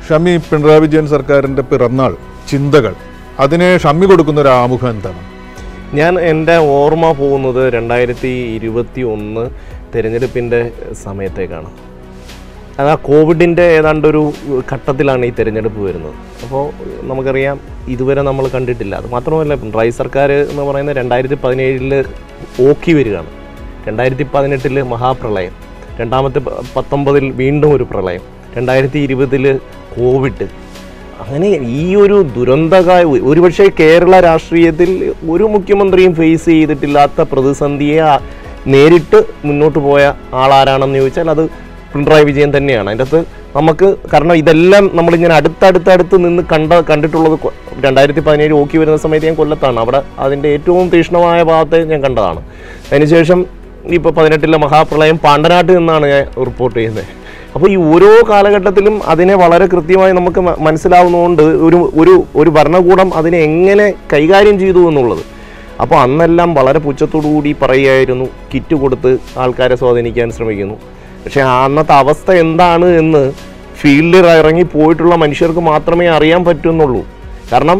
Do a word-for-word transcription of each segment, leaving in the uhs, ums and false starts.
ഷമി, പിണറായി വിജയൻ സർക്കാരിൻ്റെ പിറന്നാൾ ചിന്തകൾ, അതിനെ ഷമ്മി കൊടുക്കുന്ന ഒരു ആമുഖം എന്താണ്? ഞാൻ എൻ്റെ ഓർമ്മ പോകുന്നത് രണ്ടായിരത്തി ഇരുപത്തി ഒന്ന് തിരഞ്ഞെടുപ്പിൻ്റെ സമയത്തേക്കാണ്. അത് ആ കോവിഡിൻ്റെ ഏതാണ്ടൊരു ഘട്ടത്തിലാണ് ഈ തിരഞ്ഞെടുപ്പ് വരുന്നത്. അപ്പോൾ നമുക്കറിയാം, ഇതുവരെ നമ്മൾ കണ്ടിട്ടില്ല. അത് മാത്രമല്ല, പിണറായി സർക്കാർ എന്ന് പറയുന്നത് രണ്ടായിരത്തി പതിനേഴിൽ ഓക്കി വരികയാണ്, രണ്ടായിരത്തി പതിനെട്ടിൽ മഹാപ്രളയം, രണ്ടാമത്തെ പത്തൊമ്പതിൽ വീണ്ടും ഒരു പ്രളയം, രണ്ടായിരത്തി ഇരുപതിൽ കോവിഡ്. അങ്ങനെ ഈ ഒരു ദുരന്തകായ, ഒരുപക്ഷെ കേരള രാഷ്ട്രീയത്തിൽ ഒരു മുഖ്യമന്ത്രിയും ഫേസ് ചെയ്തിട്ടില്ലാത്ത പ്രതിസന്ധിയെ നേരിട്ട് മുന്നോട്ട് പോയ ആളാരാണെന്ന് ചോദിച്ചാൽ അത് പിണറായി വിജയൻ തന്നെയാണ്. അതിൻ്റെ അകത്ത് നമുക്ക്, കാരണം ഇതെല്ലാം നമ്മളിങ്ങനെ അടുത്തടുത്തടുത്ത് നിന്ന് കണ്ട കണ്ടിട്ടുള്ളത് രണ്ടായിരത്തി പതിനേഴ് ഓക്കി വരുന്ന സമയത്ത് ഞാൻ കൊല്ലത്താണ്. അവിടെ അതിൻ്റെ ഏറ്റവും തീക്ഷ്ണമായ ഭാഗത്തെ ഞാൻ കണ്ടതാണ്. അതിനുശേഷം ഇപ്പോൾ പതിനെട്ടിലെ മഹാപ്രളയം പാണ്ടനാട്ടിൽ നിന്നാണ് ഞാൻ റിപ്പോർട്ട് ചെയ്യുന്നത്. അപ്പോൾ ഈ ഓരോ കാലഘട്ടത്തിലും അതിനെ വളരെ കൃത്യമായി നമുക്ക് മനസ്സിലാവുന്നതുകൊണ്ട് ഒരു ഒരു ഒരു ഭരണകൂടം അതിനെ എങ്ങനെ കൈകാര്യം ചെയ്തു എന്നുള്ളത്. അപ്പോൾ അന്നെല്ലാം വളരെ പുച്ഛത്തോടു കൂടി പറയുകയായിരുന്നു, കിറ്റ് കൊടുത്ത് ആൾക്കാരെ സ്വാധീനിക്കാൻ ശ്രമിക്കുന്നു. പക്ഷേ അന്നത്തെ അവസ്ഥ എന്താണ് എന്ന് ഫീൽഡിൽ ഇറങ്ങി പോയിട്ടുള്ള മനുഷ്യർക്ക് മാത്രമേ അറിയാൻ പറ്റുന്നുള്ളൂ. കാരണം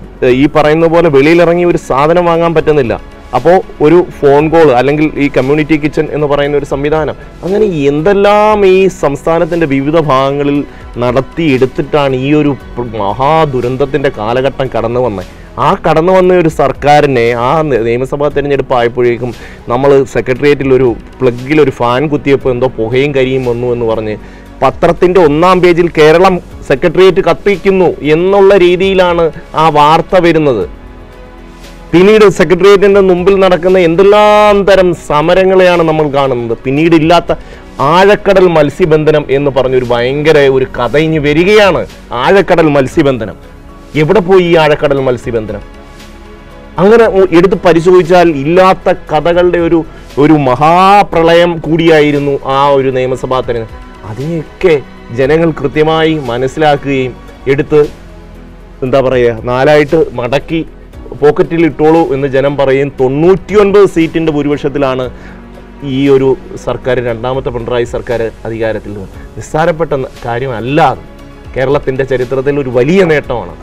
ഈ പറയുന്ന പോലെ വെളിയിലിറങ്ങി ഒരു സാധനം വാങ്ങാൻ പറ്റുന്നില്ല. അപ്പോൾ ഒരു ഫോൺ കോൾ, അല്ലെങ്കിൽ ഈ കമ്മ്യൂണിറ്റി കിച്ചൺ എന്ന് പറയുന്ന ഒരു സംവിധാനം, അങ്ങനെ എന്തെല്ലാം ഈ സംസ്ഥാനത്തിൻ്റെ വിവിധ ഭാഗങ്ങളിൽ നടത്തിയെടുത്തിട്ടാണ് ഈ ഒരു മഹാദുരന്തത്തിൻ്റെ കാലഘട്ടം കടന്നു വന്നത്. ആ കടന്നു വന്ന ഒരു സർക്കാരിനെ ആ നിയമസഭാ തെരഞ്ഞെടുപ്പ് ആയപ്പോഴേക്കും നമ്മൾ സെക്രട്ടേറിയറ്റിൽ ഒരു പ്ലഗിലൊരു ഫാൻ കുത്തിയപ്പോൾ എന്തോ പുകയും കരിയും വന്നു എന്ന് പറഞ്ഞ് പത്രത്തിൻ്റെ ഒന്നാം പേജിൽ കേരളം സെക്രട്ടേറിയറ്റ് കത്തിക്കുന്നു എന്നുള്ള രീതിയിലാണ് ആ വാർത്ത വരുന്നത്. പിന്നീട് സെക്രട്ടേറിയറ്റിൻ്റെ മുമ്പിൽ നടക്കുന്ന എന്തെല്ലാം തരം സമരങ്ങളെയാണ് നമ്മൾ കാണുന്നത്. പിന്നീട് ഇല്ലാത്ത ആഴക്കടൽ മത്സ്യബന്ധനം എന്ന് പറഞ്ഞൊരു ഭയങ്കര ഒരു കഥ ഇനി വരികയാണ്. ആഴക്കടൽ മത്സ്യബന്ധനം എവിടെ പോയി? ഈ ആഴക്കടൽ മത്സ്യബന്ധനം അങ്ങനെ എടുത്ത് പരിശോധിച്ചാൽ ഇല്ലാത്ത കഥകളുടെ ഒരു ഒരു മഹാപ്രളയം കൂടിയായിരുന്നു ആ ഒരു നിയമസഭാ തെരഞ്ഞെടുപ്പ്. അതിനെയൊക്കെ ജനങ്ങൾ കൃത്യമായി മനസ്സിലാക്കുകയും എടുത്ത് എന്താ പറയുക, നാലായിട്ട് മടക്കി പോക്കറ്റിൽ ഇട്ടോളൂ എന്ന് ജനം പറയും. തൊണ്ണൂറ്റി ഒൻപത് സീറ്റിൻ്റെ ഭൂരിപക്ഷത്തിലാണ് ഈ ഒരു സർക്കാർ, രണ്ടാമത്തെ പിണറായി സർക്കാർ അധികാരത്തിൽ. നിസ്സാരപ്പെട്ട കാര്യമല്ല, കേരളത്തിൻ്റെ ചരിത്രത്തിൽ ഒരു വലിയ നേട്ടമാണ്.